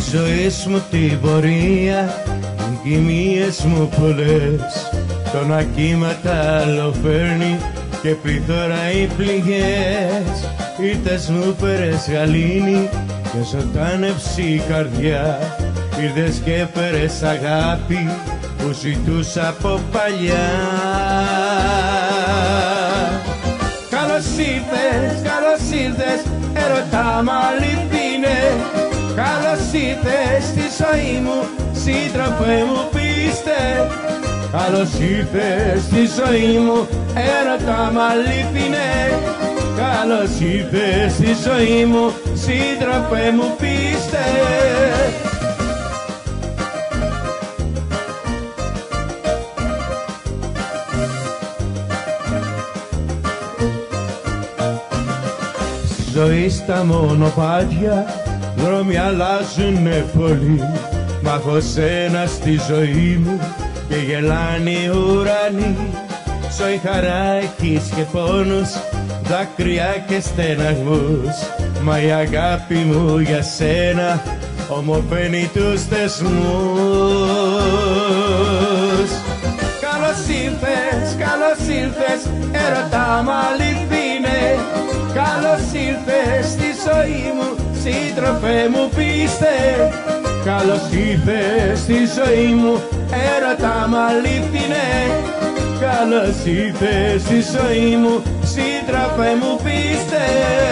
ζωής μου την πορεία, οι κοιμίες μου πολλές, τον ακύματα άλλο φέρνει και πληθώρα οι πληγές. Ήρθες μου πέρες γαλήνη και ζωντάνευση η καρδιά, ήρθες και φέρες αγάπη που ζητούσα από παλιά. Καλώς ήρθες, έρωτα μ' αληθινέ. Καλώς ήρθες στη ζωή μου, σύντροφε μου πίστε. Καλώς ήρθες στη ζωή μου, έρωτα μ' αληθινέ. Καλώς ήρθες στη ζωή μου, σύντροφε μου πίστε. Ζωή στα μονοπάτια, δρόμοι αλλάζουνε πολύ. Μ' έχω σένα στη ζωή μου και γελάνε οι ουρανοί. Ζωή χαρά έχεις και πόνους, δάκρυα και στεναγμούς, μα η αγάπη μου για σένα ομορφαίνει τους θεσμούς. Καλώς ήρθες, έρωτα μ' αληθινέ. Καλώς ήρθες στη ζωή μου, σύντροφε μου πίστε. Καλώς ήρθες στη ζωή μου, έρωτα μ' αληθινέ. Καλώς ήρθες στη ζωή μου, σύντροφε μου πίστε.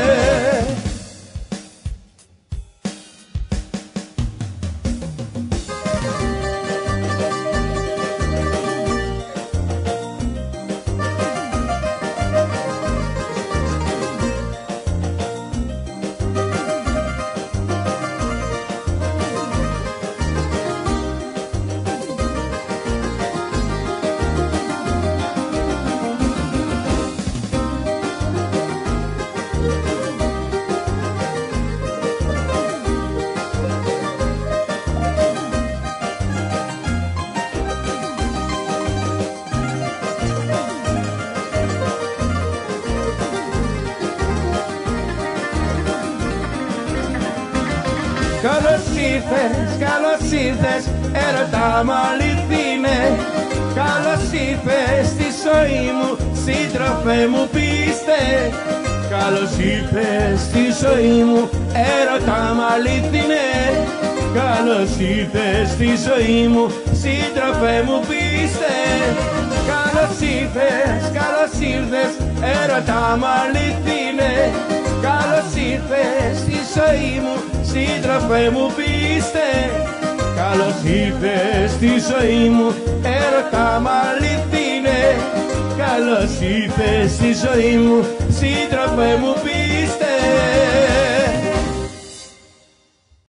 Καλώς ήρθες, έρωτα μ' αληθινέ. Καλώς ήρθες στη ζωή μου, σύντροφε μου πίστε. Καλώς ήρθες στη ζωή μου, έρωτα μ' αληθινέ. Καλώς ήρθες στη ζωή μου, σύντροφε μου πίστε. Καλώς ήρθες, έρωτα μ' αληθινέ. Καλώς ήρθες στη ζωή μου, σύντροφε μου πίστε. Καλώς ήρθες στη ζωή μου, έρωτα μ' αληθινέ. Καλώς ήρθες στη ζωή μου, σύντροφε μου πίστε.